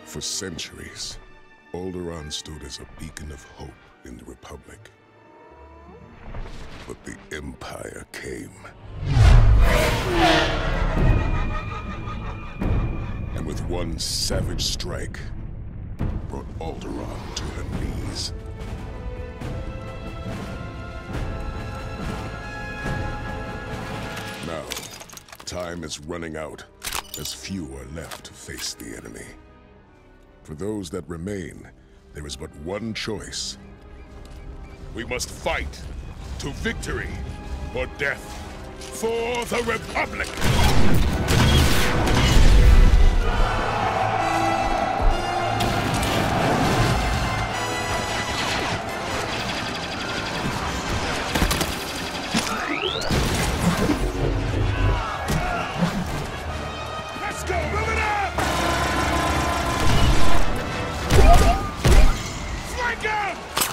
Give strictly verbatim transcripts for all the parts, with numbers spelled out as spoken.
For centuries, Alderaan stood as a beacon of hope in the Republic. But the Empire came. And with one savage strike, brought Alderaan to her knees. Now, time is running out, as few are left to face the enemy. For those that remain, there is but one choice. We must fight to victory or death for the Republic! Let's go! Move it up! Flank him!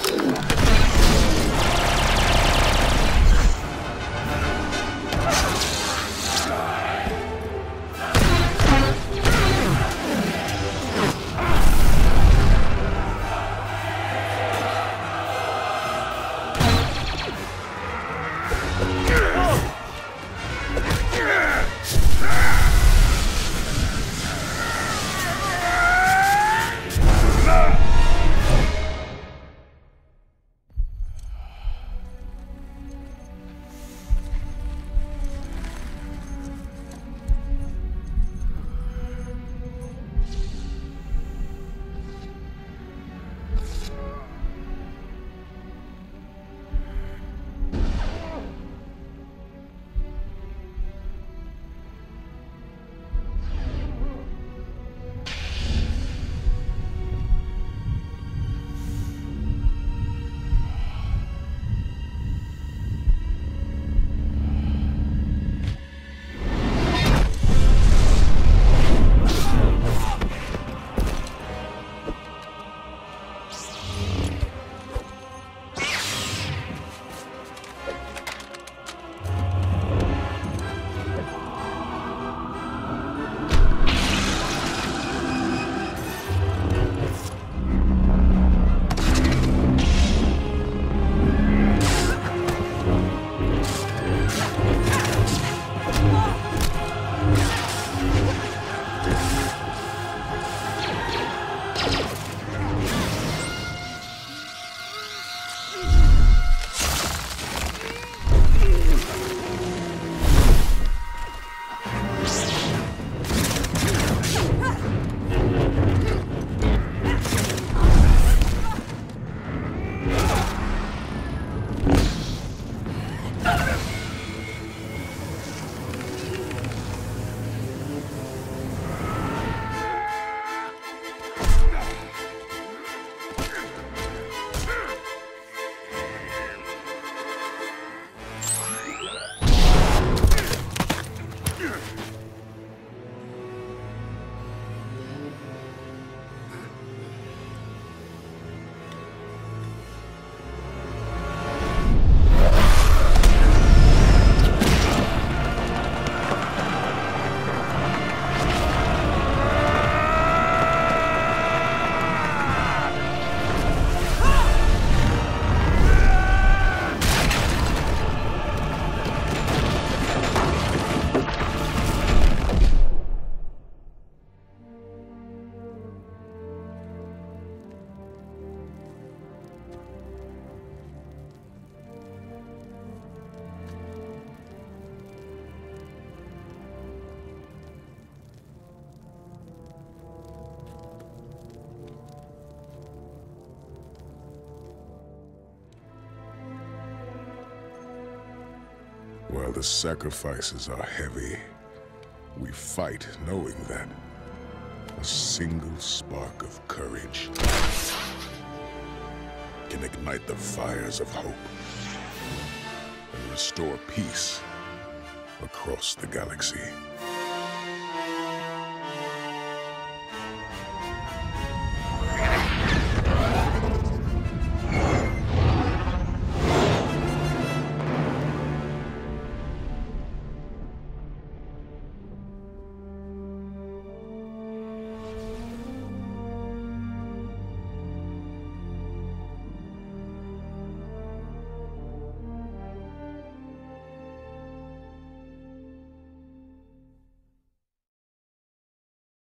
While the sacrifices are heavy, we fight knowing that a single spark of courage can ignite the fires of hope and restore peace across the galaxy.